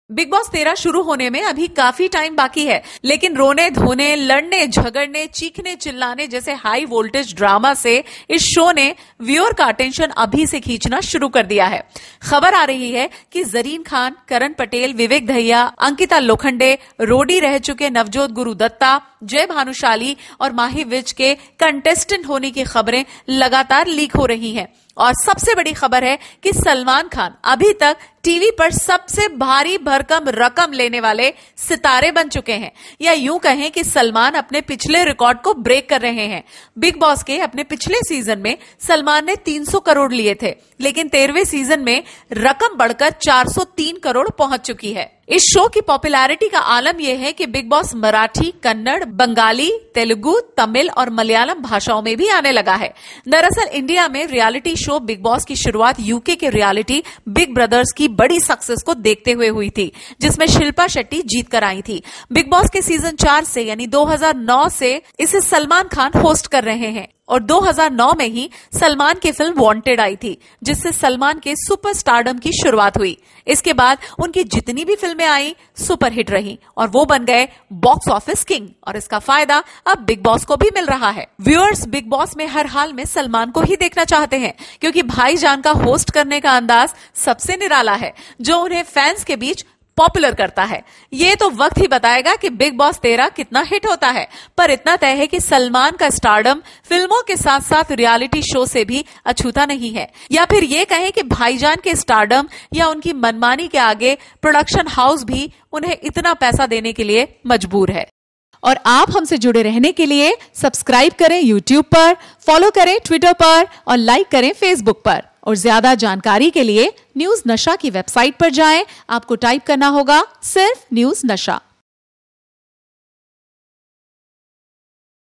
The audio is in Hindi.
बिग बॉस 13 शुरू होने में अभी काफी टाइम बाकी है, लेकिन रोने धोने, लड़ने झगड़ने, चीखने चिल्लाने जैसे हाई वोल्टेज ड्रामा से इस शो ने व्यूअर का अटेंशन अभी से खींचना शुरू कर दिया है। खबर आ रही है कि जरीन खान, करण पटेल, विवेक दहिया, अंकिता लोखंडे, रोडी रह चुके नवजोत गुरुदत्ता, जय भानुशाली और माही विज के कंटेस्टेंट होने की खबरें लगातार लीक हो रही हैं। और सबसे बड़ी खबर है कि सलमान खान अभी तक टीवी पर सबसे भारी भरकम रकम लेने वाले सितारे बन चुके हैं, या यूं कहें कि सलमान अपने पिछले रिकॉर्ड को ब्रेक कर रहे हैं। बिग बॉस के अपने पिछले सीजन में सलमान ने 300 करोड़ लिए थे, लेकिन 13वें सीजन में रकम बढ़कर 403 करोड़ पहुंच चुकी है। इस शो की पॉपुलैरिटी का आलम यह है कि बिग बॉस मराठी, कन्नड़, बंगाली, तेलुगु, तमिल और मलयालम भाषाओं में भी आने लगा है। दरअसल इंडिया में रियलिटी शो बिग बॉस की शुरुआत यूके के रियलिटी बिग ब्रदर्स की बड़ी सक्सेस को देखते हुए हुई थी, जिसमें शिल्पा शेट्टी जीत कर आई थी। बिग बॉस के सीजन 4 से यानी 2009 से इसे सलमान खान होस्ट कर रहे हैं और 2009 में ही सलमान की फिल्म वांटेड आई थी, जिससे सलमान के सुपरस्टारडम की शुरुआत हुई। इसके बाद उनकी जितनी भी फिल्में आई सुपरहिट रही और वो बन गए बॉक्स ऑफिस किंग, और इसका फायदा अब बिग बॉस को भी मिल रहा है। व्यूअर्स बिग बॉस में हर हाल में सलमान को ही देखना चाहते हैं, क्योंकि भाईजान का होस्ट करने का अंदाज सबसे निराला है, जो उन्हें फैंस के बीच पॉपुलर करता है। ये तो वक्त ही बताएगा कि बिग बॉस 13 कितना हिट होता है, पर इतना तय है कि सलमान का स्टारडम फिल्मों के साथ साथ रियलिटी शो से भी अछूता नहीं है। या फिर ये कहें कि भाईजान के स्टारडम या उनकी मनमानी के आगे प्रोडक्शन हाउस भी उन्हें इतना पैसा देने के लिए मजबूर है। और आप हमसे जुड़े रहने के लिए सब्सक्राइब करें YouTube पर, फॉलो करें ट्विटर पर और लाइक करें फेसबुक पर। और ज्यादा जानकारी के लिए न्यूज नशा की वेबसाइट पर जाएं। आपको टाइप करना होगा सिर्फ न्यूज नशा।